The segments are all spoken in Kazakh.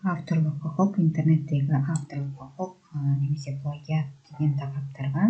авторлық құқық, интернеттегі авторлық құқық немесе плагиат деген тақырыптарға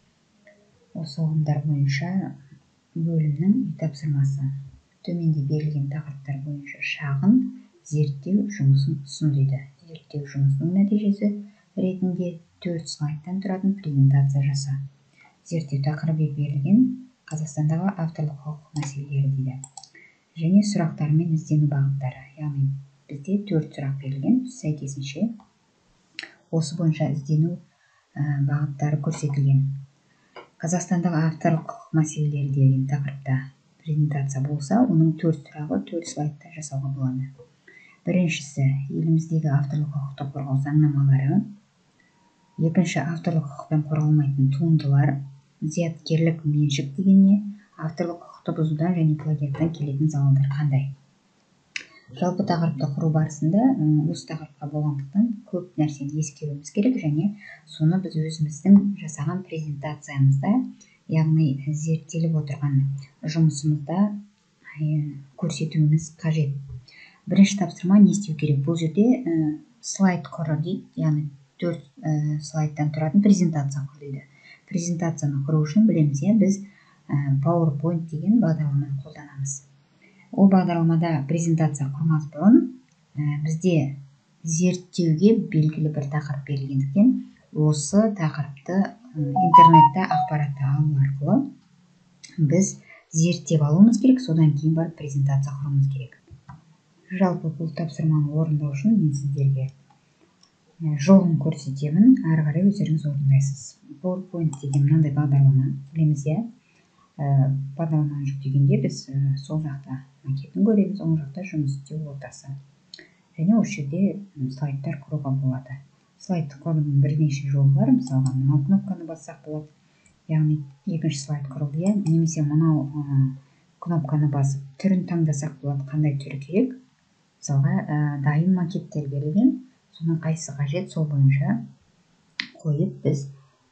осы ұғымдар бойынша бөлімнің үй тапсырмасы. Төменде берілген тақырыптар бойынша шағын зерттеу жұмысын ұсын дейді. Зерттеу жұмысының нәтижесі ретінде 4 слайдтан тұратын презентация жаса. Зерттеу тақырыбы берілген Қазақстандағы авторлық құқық мәселелері дейді. Және сұрақтар мен іздену бағыттары. Яғни бізде 4 сұрақ берілген, сәйкесінше осы бойынша іздену бағыттары көрсетілген. Қазақстандағы авторлық құқық мәселелері деген тақырыпта презентация болса, оның 4 сұрағы 4 слайдта жасауға болады. Біріншісі еліміздегі авторлық құқықты қорғау заңнамалары. Екінші авторлық құқықпен қорғалмайтын туындылар, зияткерлік меншік дегенне авторлық құқықты бұзудан және плагиаттан келетін залалдар қандай. Жалпы тақырыпты құру барысында осы тақырыпқа болғандықтан көп нәрсені ескеруіміз керек және соны біз өзіміздің жасаған презентациямызда, яғни зерттеліп отырған жұмысымызда көрсетуіміз қажет. Бірінші тапсырма не істеу керек? Бұл жерде слайд құры дейді, яғни 4 слайдтан тұратын презентация құр дейді. Презентацияны құру үшін білеміз, біз PowerPoint деген бағдарламаны қолданамыз. Ол бағдарламада презентация құрмас бұрын бізде зерттеуге белгілі бір тақырып берілгендіктен осы тақырыпты интернетте ақпаратты алу арқылы біз зерттеп алуымыз керек, содан кейін барып презентация құруымыз керек. Жалпы бұл тапсырманы орындау үшін мен сіздерге жолын көрсетемін, ары қарай өздеріңіз орындайсыз. PowerPoint деген мынандай бағдарлама, білеміз бағдарламаны жүктегенде біз сол жақта макетін көреміз, оң жақта жұмыс істеу ортасы. Және осы жерде слайдтар құруға болады. Слайдты құрудың бірнеше жолы бар, мысалға мынау кнопканы бассақ болады. Яғни екінші слайд құрылды, немесе мынау кнопканы басып түрін таңдасақ болады, қандай түрі керек. Мысалға дайын макеттер берілген, соның қайсысы қажет, сол бойынша қойып біз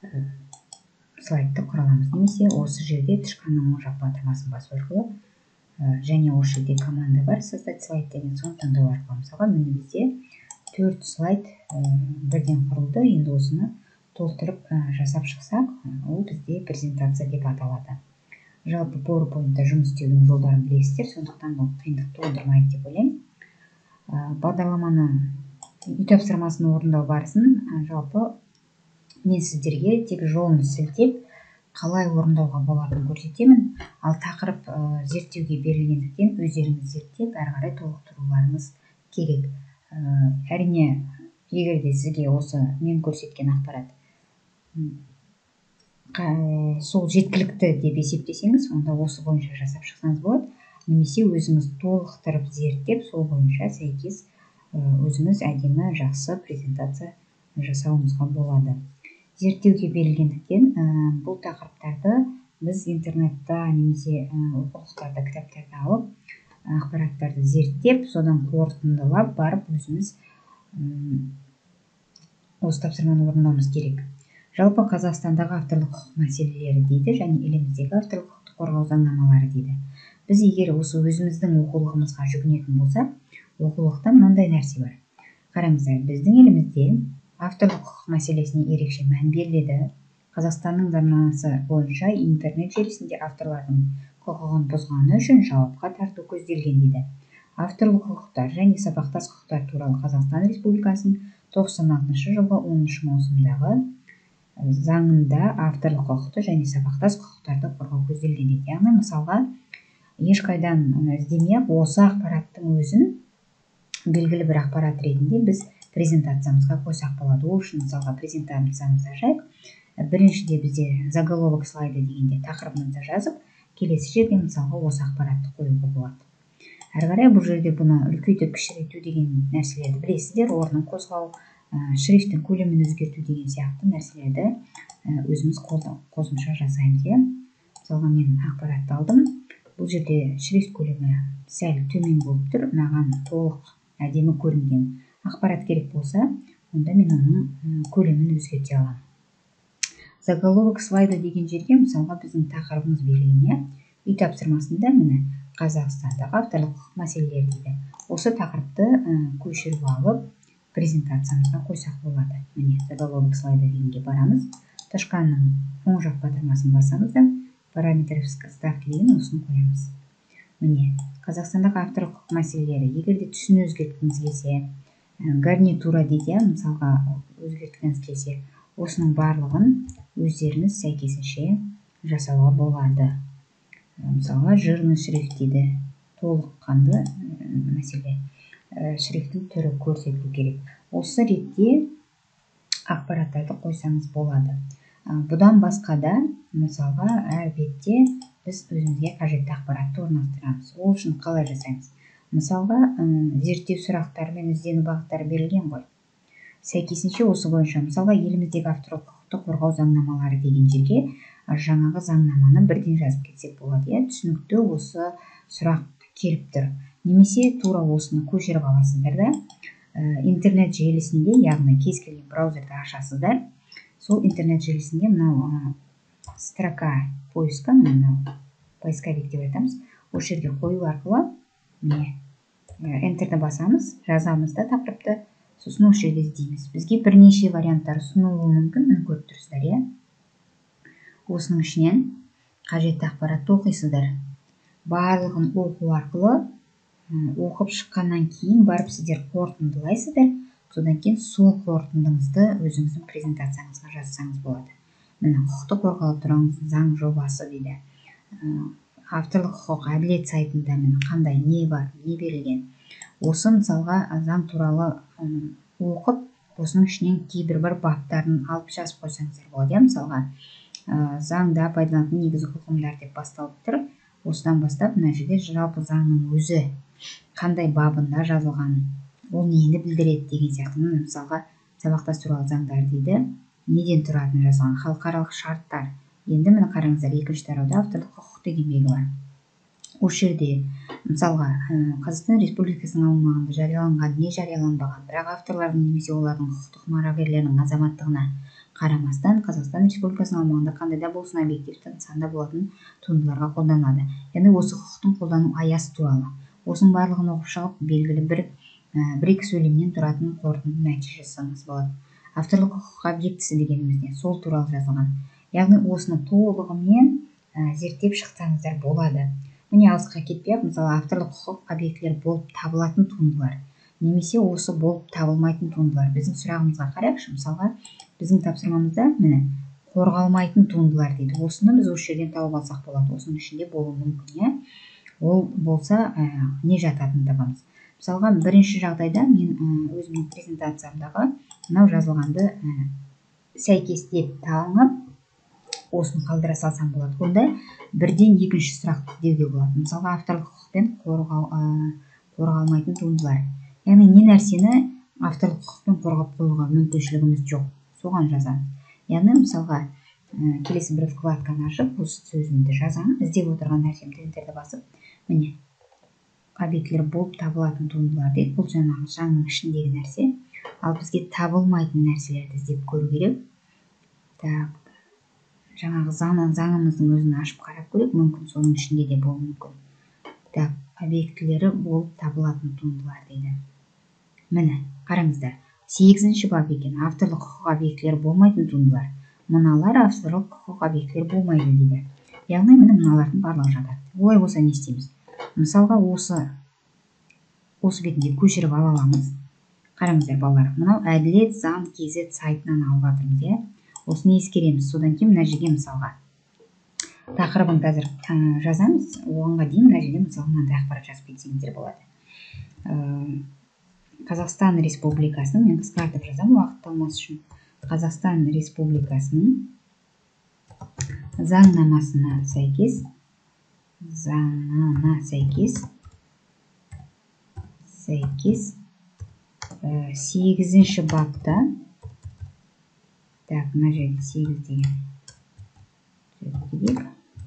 слайдты құра аламыз. Немесе осы жерде тышқанның оң жақ батырмасын басу арқылы және осы жерде команда бар, создать слайд деген, соны таңдау арқылы. Мысалға міне бізде 4 слайд бірден құрылды. Енді осыны толтырып жасап шықсақ, ол бізде презентация деп аталады. Жалпы PowerPoint-та жұмыс істеудің жолдарын білесіздер, сондықтан бұл қиындық тудырмайды деп ойлаймын. Бағдарламаны үй тапсырмасын орындау барысын жалпы мен сіздерге тек жолын сілтеп, қалай орындауға болатынын көрсетемін. Ал тақырып зерттеуге берілгендіктен өздеріңіз зерттеп, ары қарай толықтыруларыңыз керек. Әрине, егер де сізге осы мен көрсеткен ақпарат сол жеткілікті деп есептесеңіз, онда осы бойынша жасап шықсаңыз болады. Немесе өзіңіз толықтырып зерттеп, сол бойынша сәйкес өзіңіз әдемі жақсы презентация жасауыңызға болады. Зерттеуге берілгендіктен бұл тақырыптарды біз интернетта немесе оқулықтарда, кітаптарда алып, ақпараттарды зерттеп, содан қорытындылап барып өзіміз осы тапсырманы орындауымыз керек. Жалпы Қазақстандағы авторлық құқық мәселелері дейді және еліміздегі авторлық құқықты қорғау заңнамалары дейді. Біз егер осы өзіміздің оқулығымызға жүгінетін болсақ, оқулықта мынандай нәрсе бар. Қараңыздар, біздің елімізде авторлық құқық мәселесіне ерекше мән беріледі. Қазақстанның заңнамасы бойынша интернет желісінде авторлардың құқығын бұзғаны үшін жауапқа тарту көзделген дейді. Авторлық құқықтар және сабақтас құқықтар туралы Қазақстан Республикасының 96 жылғы 10 маусымдағы заңында авторлық құқықты және сабақтас құқықтарды қорғау көзделген дейді. Яғни мысалға ешқайдан іздемей-ақ осы ақпараттың өзін белгілі бір ақпарат ретінде біз презентациямызға қойсақ болады. Ол үшін мысалға презентациямызда жайып, біріншіде бізде заголовок слайды дегенде тақырыбымызды жазып, келесі жерде мысалға осы ақпаратты қоюға болады. Әрі қарай бұл жерде бұны үлкейтіп кішірейту деген нәрселерді білесіздер, орнын қозғау, шрифтің көлемін өзгерту деген сияқты нәрселерді өзіміз қосымша жасаймыз. Мысалға мен ақпаратты алдым. Бұл жерде шрифт көлемі сәл төмен болып тұр, маған толық әдемі көрінген ақпарат керек болса, онда мен оның көлемін өзгерте аламын. Заголовок слайды деген жерге мысалға біздің тақырыбымыз берілген. Үй тапсырмасында міне Қазақстандағы авторлық құқық мәселелері дейді. Осы тақырыпты көшіріп алып, презентациямызға қойсақ болады. Міне заголовок слайда дегенге барамыз. Тышқанның оң жақ батырмасын басамыз да параметр ставки деген осыны қоямыз. Міне Қазақстандық авторлық құқық мәселелері. Егер де түсін өзгерткіңіз келсе, гарнитура дейді, мысалға өзгерткіңіз келсе, осының барлығын өздеріңіз сәйкесінше жасауға болады. Мысалға жирный шрифт дейді, толыққанды мәселе. Шрифттің түрі көрсетілу керек. Осы ретте ақпараттарды қойсаңыз болады. Бұдан басқа да, мысалға, әр бетте біз өзімізге қажетті ақпаратты орналастырамыз. Ол үшін қалай жасаймыз? Мысалға, зерттеу сұрақтары мен іздену бағыттары берілген ғой. Сәйкесінше осы бойынша, мысалға, еліміздегі авторлық құқықты қорғау заңнамалары деген жерге жаңағы заңнаманы бірден жазып кетсек болады. Түсінікті осы сұрақ келіп тұр. Немесе тура осыны көшіріп аласыздар да, интернет желісінде, яғни кез келген браузерді ашасыздар. Сол интернет желісінде мынау строка поиска, мынау поисковик деп айтамыз. Осы жерге қою арқылы міне энтерді басамыз, жазамыз да тақырыпты, сосын осы жерде іздейміз. Бізге бірнеше варианттар ұсынылуы мүмкін, міне көріп тұрсыздар, осының ішінен қажетті ақпаратты оқисыздар. Барлығын оқу арқылы оқып шыққаннан кейін барып сіздер қорытындылайсыздар. Содан кейін сол қорытындыңызды өзіңіздің презентацияңызға жазсаңыз болады. Міне құқықты қорғалып тұрған заң жобасы дейді. Авторлық құқық әділет сайтында міне қандай не бар, не берілген. Осы мысалға заң туралы оқып, осының ішінен кейбір баптарын алып жазып қойсаңыздар болады. Мысалға, заңда пайдаланатын негізгі ұғымдар деп басталып тұр. Осыдан бастап мына жерде жалпы заңның өзі қандай бабында жазылған, ол нені білдіреді деген сияқты. Мысалға, сабақтас туралы заңдар дейді, неден тұратыны жазылған, халықаралық шарттар. Енді міне қараңыздар, екінші тарауда авторлық құқық деген белгі бар. Осы жерде мысалға Қазақстан Республикасының аумағында жарияланған, не жарияланбаған, бірақ авторлардың немесе олардың құқықтық мұрагерлерінің азаматтығына қарамастан Қазақстан Республикасының аумағында қандай да болсын объективті нысанда болатын туындыларға қолданады. Яғни осы құқықтың қолдану аясы туралы. Осының барлығын оқып шығып, белгілі бір-екі сөйлемнен тұратын қорытынды нәтиже жасаңыз болады. Авторлық құқық объектісі дегенімізде сол туралы жазылған. Яғни осыны толығымен зерттеп шықсаңыздар болады. Міне алысқа кетпей, мысалы авторлық құқық объектілер болып табылатын туындылар, немесе осы болып табылмайтын туындылар. Біздің сұрағымызға қарайықшы, мысалға, біздің тапсырмамызда міне қорғалмайтын туындылар дейді. Осыны біз осы жерден тауып алсақ болады. Осының ішінде болуы мүмкін, ол болса не жататынын табамыз. Мысалға, бірінші жағдайда мен өзімнің презентациямдағы мынау жазылғанды сәйкестеп талынып, осыны қалдыра салсам болады. Онда бірден екінші сұрақты деуге болады. Мысалға, авторлық құқықпен қорғалмайтын туындылар. Яғни не нәрсені авторлық құқықпен қорғап қоюға мүмкіншілігіміз жоқ, соған жазамыз. Яғни мысалға, келесі бір вкладканы ашып, осы сөзімді жазамын, іздеп отырған нәрсемді энтерді басып, міне объектілер болып табылатын туындылар дейді. Бұл жаңағы заңның ішіндегі нәрсе. Ал бізге табылмайтын нәрселерді іздеп көру керек. Жаңағы заңымыздың өзін ашып қарап көрейік, мүмкін соның ішінде де болуы мүмкін. Объектілері болып табылатын туындылар дейді. Міне, қараңыздар. 8-ші бап екен. Авторлық құқық объектілері болмайтын туындылар. Мыналар авторлық құқық объектілері болмайды дейді. Яғни міне мыналардың барлығы жатады. Олай болса не істейміз? Мысалға, осы бетінде көшіріп ала аламыз. Қараңыздар, балалар, мынау әділет заң KZ сайтынан алып жатырмыз, осыны ескереміз. Содан кейін мына жерге мысалға тақырыбын қазір жазамыз. Оғанға дейін мына жерде мысалға мынандай ақпарат жазып кетсеңіздер болады. Қазақстан Республикасының, мен қысқартып жазамын уақыт талмас үшін. Қазақстан Республикасының заңнамасына сәйкес 8-ші бапта, мына жерде 8 деген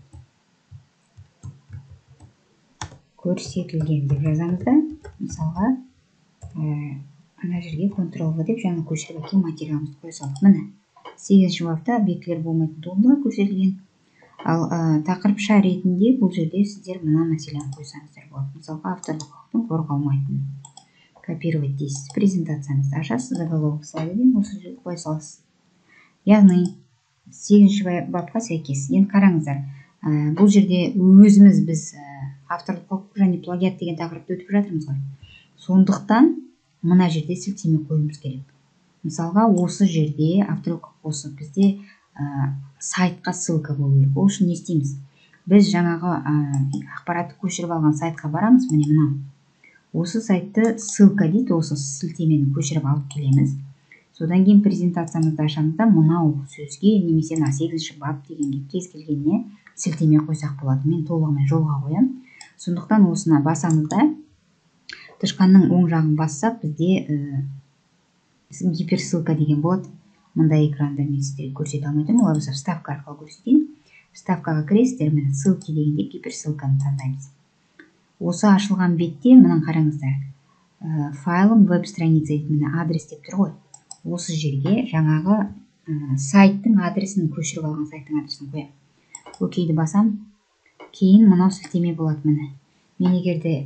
көрсетілген деп жазамыз да, мысалға, ана жерге Ctrl-V деп жаңа көшіріп әкелген материалымызды қоя салдық. Міне 8-ші бапта объектілер болмайтын туындылар көрсетілген. Ал тақырыпша ретінде бұл жерде сіздер мына мәселені қойсаңыздар болады. Мысалға, авторлық құқықтың қорғалмайтын. копировать дейсіз. Презентацияңызды ашасыз, заголовок слайды дейін осы жерге қоя саласыз. Яғни 8-ші бапқа сәйкес. Енді қараңыздар, бұл жерде өзіміз біз авторлық құқық және плагиат деген тақырыпты өтіп жатырмыз ғой. Сондықтан мына жерде сілтеме қоюымыз керек. Мысалға, осы жерде авторлық құқық осы бізде сайтқа ссылка болу керек. Ол үшін не істейміз? Біз жаңағы ақпаратты көшіріп алған сайтқа барамыз, міне мынау. Осы сайтты ссылка дейді, осы сілтемені көшіріп алып келеміз. Содан кейін презентациямызды ашамызда мынау сөзге немесе 8-ші бап дегенге кез келгеніне сілтеме қойсақ болады. Мен толығымен жолға қоям. Сондықтан осына басамызда тышқанның оң жағын бассақ, бізде гиперссылка деген болады. Мындай экранда мен сіздерге көрсете алмайтын, олай болса вставка арқылы көрсетейін. Вставкаға кіресіздер, міне ссылки дегенде гиперссылканы таңдаймыз. Осы ашылған бетте мына қараңыздар. Файлым веб-страница дейді, міне адрес деп тұр ғой. Осы жерге жаңағы сайттың адресін көшіріп алған сайттың адресін қоям. Окейді басам. Кейін мынау сілтеме болады міне. Мен егерде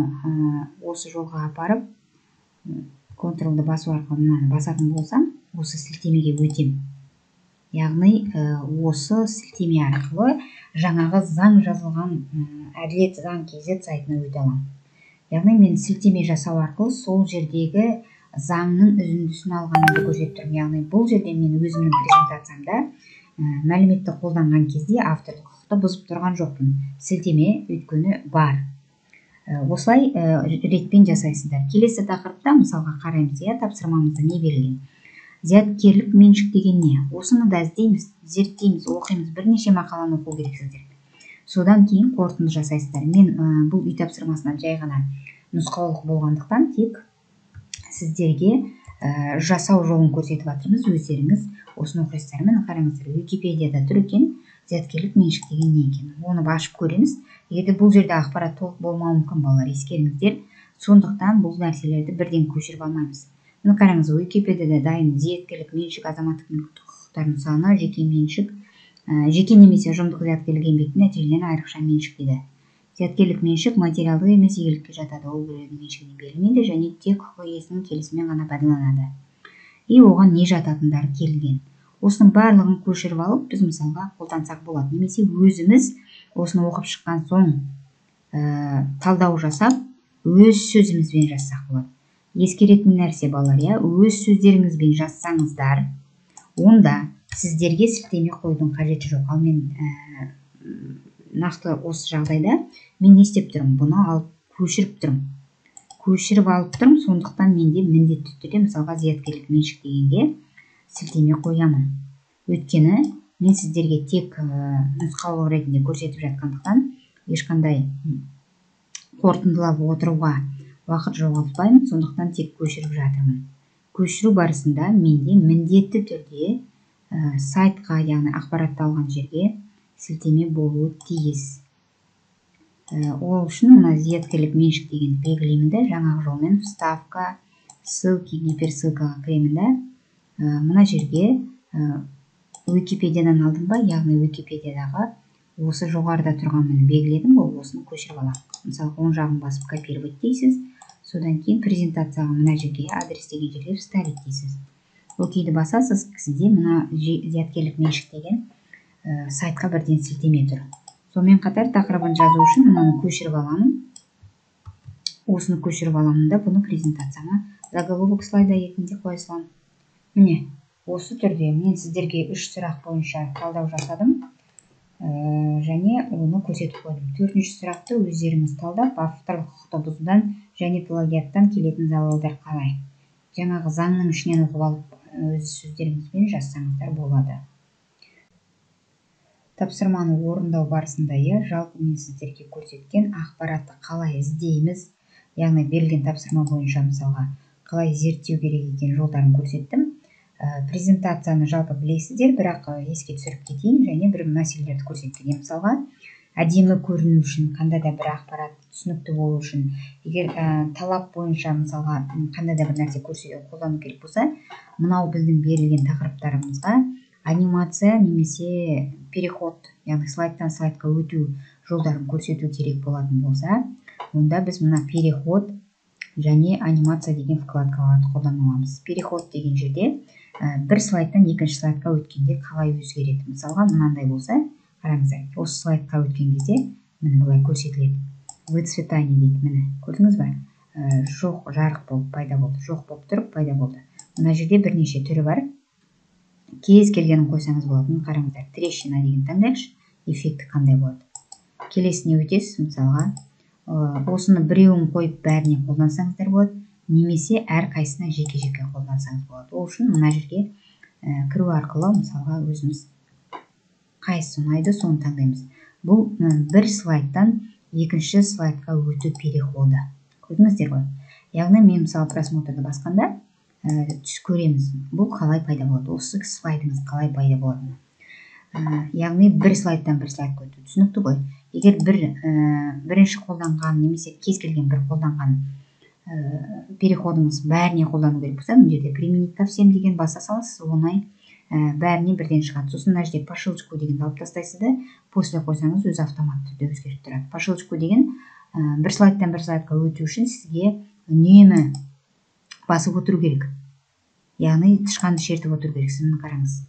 осы жолға апарып контролды басу арқылы мынаны басатын болсам, осы сілтемеге өтем. Яғни осы сілтеме арқылы жаңағы заң жазылған әділет заң KZ сайтына өте аламын. Яғни мен сілтеме жасау арқылы сол жердегі заңның үзіндісін алғанымды көрсетіп тұрмын. Яғни бұл жерде мен өзімнің презентациямда мәліметті қолданған кезде авторлық құқықты бұзып тұрған жоқпын. Сілтеме өйткені бар. Осылай ретпен жасайсыздар. Келесі тақырыпта мысалға қараймыз, тапсырмамызда не берілген? Зияткерлік меншік деген не? Осыны да іздейміз, зерттейміз, оқимыз, бірнеше мақаланы оқу керексіздер. Содан кейін қорытынды жасайсыздар. Мен бұл үй тапсырмасынан жай ғана нұсқаулық болғандықтан тек сіздерге жасау жолын көрсетіп жатырмыз. Өздеріңіз осыны оқисыздар. Міне қараңыздар, Википедияда тұр екен, зияткерлік меншік деген не екен? Оны ашып көреміз. Егерде бұл жерде ақпарат толық болмауы мүмкін, балалар, ескеріңіздер. Сондықтан бұл нәрселерді бірден көшіріп алмаймыз. Міне қараңыз, Википедияда дайын зияткерлік меншік азаматтық құқықтарын саны, жеке меншік, жеке немесе ұжымдық зияткерлік еңбектің нәтижелерінен айрықша меншік дейді. Зияткерлік меншік материалды емес игілікке жатады. Ол біреудің меншігіне берілмейді және тек құқық иесінің келісімен ғана пайдаланады. И оған не жататындары келген. Осының барлығын көшіріп алып, біз мысалға қолдансақ болады. Немесе өзіміз осыны оқып шыққан соң талдау жасап, өз сөзімізбен жазсақ болады. Ескеретін нәрсе, балалар, өз сөздеріңізбен жазсаңыздар, онда сіздерге сілтеме қойдың қажеті жоқ. Ал мен нақты осы жағдайда мен не істеп тұрмын? Бұны алып көшіріп тұрмын. Көшіріп алып тұрмын, сондықтан менде міндетті түрде мысалға зияткерлік меншік дегенге сілтеме қоямын. Өйткені мен сіздерге тек нұсқаулық ретінде көрсетіп жатқандықтан ешқандай қорытындылап отыруға уақыт жоғалтпаймын, сондықтан тек көшіріп жатырмын. Көшіру барысында менде міндетті түрде сайтқа, яғни ақпаратты алған жерге сілтеме болуы тиіс. Ол үшін мына зияткерлік меншік деген белгілеймін де, жаңағы жолмен вставка, ссылки, гиперссылкаға кіремін де, мына жерге Википедиядан алдым ба, яғни Википедиядағы осы жоғарыда тұрғанын белгіледім, ол осыны көшіріп аламын. Мысалы, оң жағын басып копировать дейсіз, содан кейін презентацияға мына жерге адрес деген жерге вставить дейсіз. Окейді басасыз, сізде мына зияткерлік меншік деген сайтқа бірден сілтеме тұр. Сонымен қатар тақырыбын жазу үшін мынаны көшіріп аламын. Осыны көшіріп аламын да, бұны презентацияма заголовок слайда екінде қоя саламын. Міне, осы түрде мен сіздерге 3 сұрақ бойынша талдау жасадым және оны көрсетіп қойдым. 4-ші сұрақты өздеріңіз талдап, авторлық құқықты бұзудан және плагиаттан келетін залалдар қалай? Жаңағы заңның ішінен оқып алып, өз сөздеріңізбен жазсаңыздар болады. Тапсырманы орындау барысында жалпы мен сіздерге көрсеткен ақпаратты қалай іздейміз, яғни берілген тапсырма бойынша мысалға қалай зерттеу керек екен жолдарын көрсеттім. Презентацияны жалпы білесіздер, бірақ еске түсіріп кетейін және бір мәселелерді көрсеткен. Мысалға, әдемі көріну үшін, қандай да бір ақпарат түсінікті болу үшін, егер талап бойынша мысалға қандай да бір нәрсе қолдану керек болса, мынау біздің берілген тақырыптарымызға анимация немесе переход, яғни слайдтан слайдқа өту жолдарын көрсету керек болатын болса, онда біз мына переход және анимация деген вкладкаларды қолдана аламыз. Переход деген жерде бір слайдтан екінші слайдқа өткенде қалай өзгереді. Мысалға, мынандай болса, қараңыздар, осы слайдқа өткен кезде міне былай көрсетіледі. Выцветание дейді, міне көрдіңіз ба? Жоқ, жарық болып пайда болды, жоқ болып тұрып пайда болды. Мына жерде бірнеше түрі бар. Кез келгенін қойсаңыз болады. Міне қараңыздар, трещина деген таңдайықшы, эффекті қандай болады. Келесіне өтесіз, мысалға, осыны біреуін қойып бәріне қолдансаңыздар болады, немесе әр қайсына жеке-жеке қолдансаңыз болады. Ол үшін мына жерге кіру арқылы мысалға өзіміз қайсысы ұнайды соны таңдаймыз. Бұл бір слайдтан екінші слайдқа өту переходы. Көрдіңіздер ғой? Яғни мен мысалы просмотрды басқанда түс көреміз. Бұл қалай пайда болады? Осы слайдыңыз қалай пайда болады? Яғни бір слайдтан бір слайдқа өту. Түсінікті ғой? Егер бірінші қолданған немесе кез келген бір қолданған переходыңыз бәріне қолдану керек болса, мына жерде применить ко всем деген баса саласыз, оңай бәріне бірден шығады. Сосын мына жерде по щелчку дегенді алып тастайсыз да, после қойсаңыз өзі автоматты түрде өзгеріп тұрады. По щелчку деген бір слайдтан бір слайдқа өту үшін сізге үнемі басып отыру керек. Яғни тышқанды шертіп отыру керек. Сіз міне қараңыз.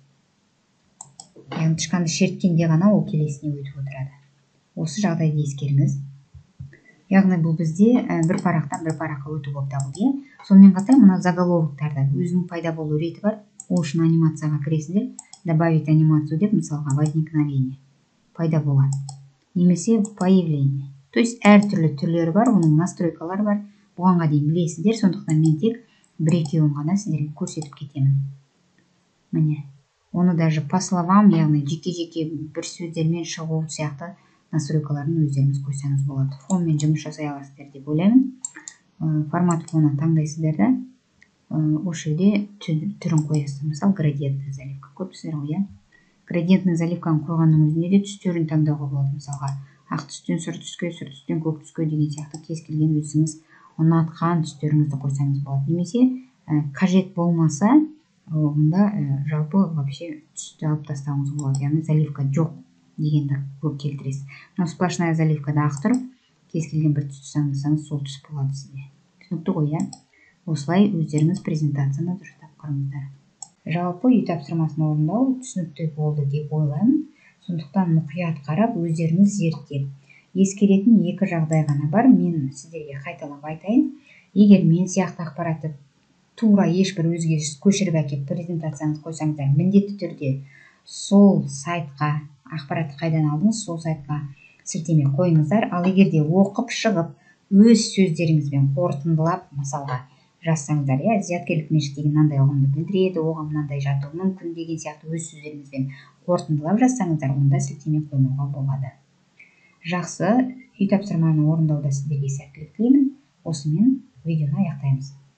Яғни тышқанды шерткенде ғана ол келесіне өтіп отырады. Осы жағдайды ескеріңіз. Яғни бұл бізде бір парақтан бір параққа өту болып табылды. Сонымен қатар мына заголовоктарда өзінің пайда болу реті бар. Ол үшін анимацияға кіресіздер. Добавить анимацию деп, мысалға, возникновение пайда болады. Немесе появление. То есть әртүрлі түрлері бар, оның настройкалары бар. Бұғанға дейін білесіздер, сондықтан мен тек бір-екеуін ғана сіздерге көрсетіп кетемін. Міне, оны даже по словам, яғни жеке-жеке бір сөздермен шығу сияқты настройкаларын өздеріңіз қойсаңыз болады. Фонмен жұмыс жасай аласыздар деп ойлаймын. Формат фона таңдайсыздар да, осы жерде түрін қоясыз. Мысалы, градиентный заливка. Көрдіңіздер ғой, градиентный заливканы қойғанның өзінде де түстерін таңдауға болады. Мысалға, ақ түстен сұр түске, сұр түстен көк түске деген сияқты кез келген өзіңіз ұнатқан түстеріңізді қойсаңыз болады. Немесе қажет болмаса, онда жалпы вообще түсті алып тастауыңыз болады. Яғни заливка жоқ дегенді келтіресіз. Но сплошная заливкада ақ тұр, кез келген бір түсті таңдасаңыз сол түс болады сізде. Түсінікті ғой, осылай өздеріңіз презентацияны дұрыстап құрыңыздар. Жалпы үй тапсырмасын орындау түсінікті болды деп ойлаймын. Сондықтан мұқият қарап, өздеріңіз зерттеп. Ескеретін екі жағдай ғана бар. Мен сіздерге қайталап айтайын. Егер мен сияқты ақпаратты тура ешбір өзгеріссіз көшіріп әкеп презентацияңыз қойсаңыздар, міндетті түрде сол сайтқа, ақпаратты қайдан алдыңыз, сол сайтқа сілтеме қойыңыздар. Ал егерде оқып шығып, өз сөздеріңізбен қорытындылап, мысалға жазсаңыздар, зияткерлік меншік деген мынандай ұғымды білдіреді, оған мынандай жатуы мүмкін деген сияқты өз сөздеріңізбен қорытындылап жазсаңыздар, онда сілтеме қоймауға болады. Жақсы, үй тапсырманы орындауда сіздерге сәттілік тілеймін. Осымен видеоны аяқтаймыз.